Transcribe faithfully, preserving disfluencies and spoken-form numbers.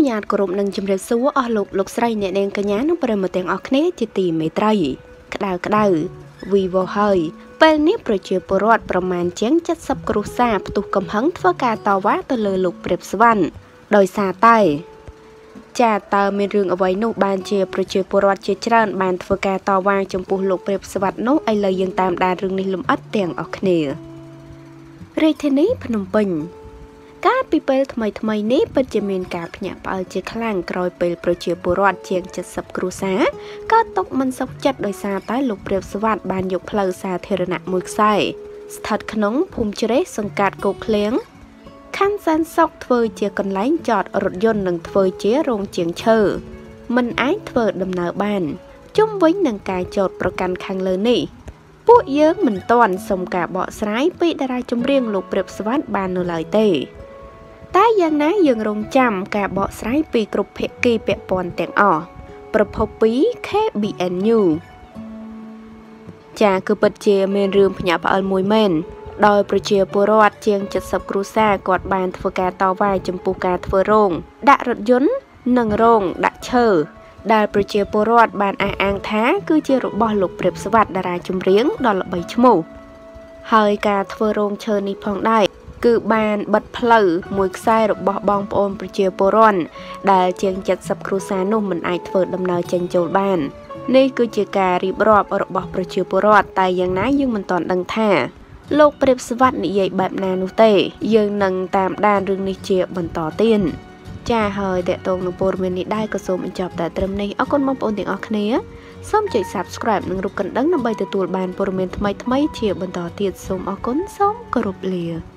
ญาติกรมនឹងជំរាបសួរអស់លោកលោកស្រីអ្នកនាងកញ្ញានិងប្រិយមិត្តទាំងអស់គ្នាជាទីមេត្រីក្តៅក្តៅវីវហើយពេលនេះប្រជាពលរដ្ឋប្រមាណជាងเจ็ดสิบគ្រួសារផ្ទុះកំហឹងធ្វើការតវ៉ាទៅលើលោកព្រាបស្វណ្ណដោយសារតែចាតើមានរឿងអ្វីនោះបានជាប្រជាពលរដ្ឋជាច្រើនបានធ្វើការតវ៉ាចំពោះលោកព្រាបស្វណ្ណនោះឥឡូវយើងតាមដានរឿងនេះលម្អិតទាំងអស់គ្នារាជធានីភ្នំពេញកាលពីពេលថ្មីថ្មីនេះពិតជាមានការភ្ញាក់ផ្អើលជាខ្លាំងក្រោយពេលប្រជាពលរដ្ឋជាងเจ็ดสิบគ្រួសារក៏ຕົកមិនសុខចិត្តដោយសារតែលោកព្រាបស្វាតបានយកផ្លូវសាធារណៈមួយខ្សែស្ថិតក្នុងភូមិជ្រេះសង្កាត់គោកឃ្លៀងខណ្ឌសែនសុខធ្វើជាកន្លែងចតរថយន្តនិងធ្វើជារោងជាងឈើមិនអាចធ្វើដំណើរបានជុំវិញនឹងការចោទប្រកាន់ខាងលើនេះពួកយើងមិនទាន់សុំការបកស្រាយពីតារាចម្រៀងលោកព្រាបស្វាតបាននៅឡើយទេតែយ៉ាងណាយើងរងចាំការបកស្រាយពីគ្រប់ភាគីពាក់ព័ន្ធទាំងអស់ប្រភពពី K B N News ចាគឺពិតជាមានរឿងភ្ញាក់ផ្អើលមួយមែនដោយប្រជាពលរដ្ឋជាងเจ็ดสิบគ្រួសារគាត់បានធ្វើការតវ៉ាចំពោះការធ្វើរោងដាក់រថយន្តនិងរោងដាក់ឈើដែលប្រជាពលរដ្ឋបានអះអាងថាគឺជារបស់លោកព្រាបស្វាតតារាចម្រៀងដ៏ល្បីឈ្មោះហើយការធ្វើរោងឈើនេះផងដែរគឺបានបិទផ្លូវមួយខ្សែរបស់បងប្អូនប្រជាពលរដ្ឋដែលជាងเจ็ดสิบគ្រួសារនោះមិនអាចធ្វើដំណើរចេញចូលបាននេះគឺជាការរៀបរាប់របស់ប្រជាពលរដ្ឋតែយ៉ាងណាយើងមិនទាន់ដឹងថាលោកព្រាបស្វាតនិយាយបែបណានោះទេយើងនឹងតាមដានរឿងនេះជាបន្តទៀតចាហើយតេតងនឹងព័ត៌មាននេះដែរក៏សូមបញ្ចប់តែត្រឹមនេះអរគុណបងប្អូនទាំងអស់គ្នាសូមចុច Subscribe និងរូបកណ្ដឹងដើម្បីទទួលបានព័ត៌មានថ្មីៗជាបន្តទៀតសូមអរគុណសូមគោរពលា